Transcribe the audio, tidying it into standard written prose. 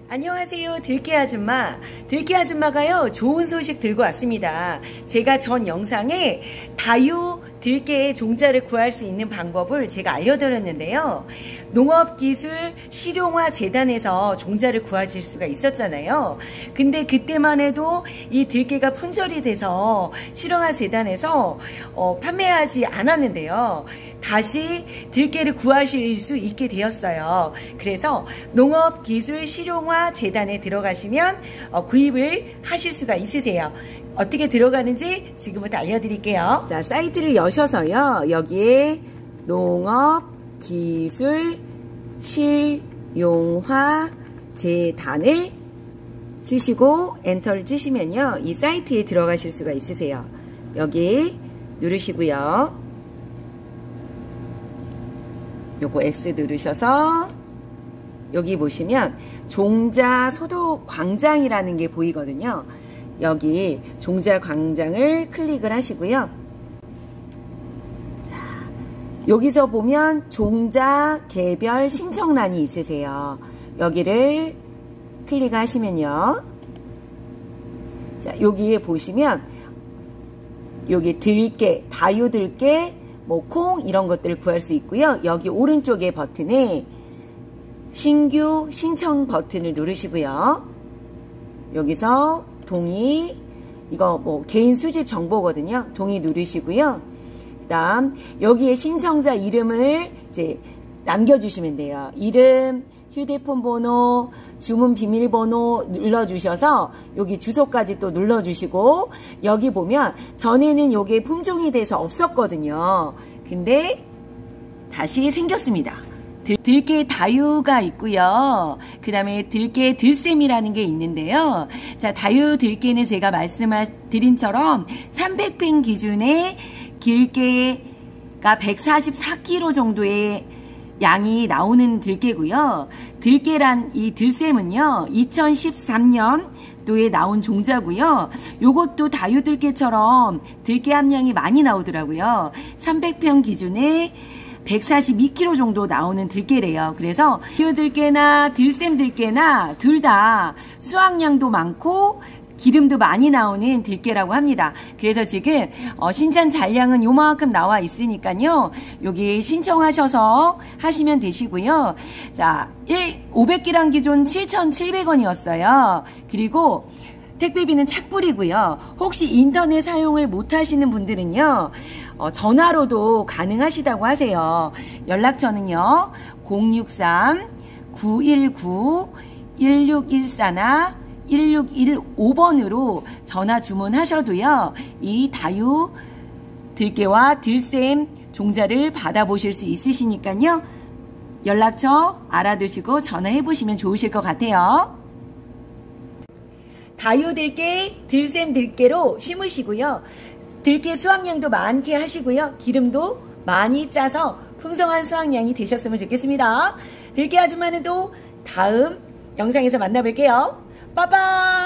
안녕하세요. 들깨 아줌마. 들깨 아줌마가요, 좋은 소식 들고 왔습니다. 제가 전 영상에 다유 들깨의 종자를 구할 수 있는 방법을 제가 알려드렸는데요. 농업기술 실용화 재단에서 종자를 구하실 수가 있었잖아요. 근데 그때만 해도 이 들깨가 품절이 돼서 실용화 재단에서 판매하지 않았는데요. 다시 들깨를 구하실 수 있게 되었어요. 그래서 농업기술 실용화 재단에 들어가시면 구입을 하실 수가 있으세요. 어떻게 들어가는지 지금부터 알려드릴게요. 자, 사이트를 여셔서요, 여기에 농업기술 실용화 재단을 치시고 엔터를 치시면요, 이 사이트에 들어가실 수가 있으세요. 여기 누르시고요, 요거 X 누르셔서 여기 보시면 종자 소독 광장이라는 게 보이거든요. 여기 종자 광장을 클릭을 하시고요. 자, 여기서 보면 종자 개별 신청란이 있으세요. 여기를 클릭하시면요. 자, 여기에 보시면 여기 들깨, 다유 들깨, 뭐 콩 이런 것들을 구할 수 있고요. 여기 오른쪽에 버튼에 신규 신청 버튼을 누르시고요. 여기서 동의, 이거 뭐 개인 수집 정보거든요. 동의 누르시고요. 그 다음 여기에 신청자 이름을 이제 남겨주시면 돼요. 이름, 휴대폰 번호, 주문 비밀번호 눌러주셔서 여기 주소까지 또 눌러주시고, 여기 보면 전에는 요게 품종이 돼서 없었거든요. 근데 다시 생겼습니다. 들깨 다유가 있고요. 그 다음에 들깨 들샘이라는 게 있는데요. 자, 다유 들깨는 제가 말씀드린 처럼 300펜 기준의 들깨가 144kg 정도의 양이 나오는 들깨고요. 들깨란 이 들샘은요, 2013년도에 나온 종자고요. 요것도 다유 들깨처럼 들깨 함량이 많이 나오더라고요. 300평 기준에 142kg 정도 나오는 들깨래요. 그래서 다유 들깨나 들샘 들깨나 둘 다 수확량도 많고 기름도 많이 나오는 들깨라고 합니다. 그래서 지금 신찬 잔량은 요만큼 나와 있으니까요, 여기 신청하셔서 하시면 되시고요. 자, 500g 기존 7,700원이었어요. 그리고 택배비는 착불이고요. 혹시 인터넷 사용을 못 하시는 분들은요, 전화로도 가능하시다고 하세요. 연락처는요, 063-919-1614나 1615번으로 전화 주문하셔도요, 이 다유 들깨와 들샘 종자를 받아보실 수 있으시니까요, 연락처 알아두시고 전화해 보시면 좋으실 것 같아요. 다유 들깨, 들샘 들깨로 심으시고요, 들깨 수확량도 많게 하시고요, 기름도 많이 짜서 풍성한 수확량이 되셨으면 좋겠습니다. 들깨 아줌마는 또 다음 영상에서 만나뵐게요. 빠빠!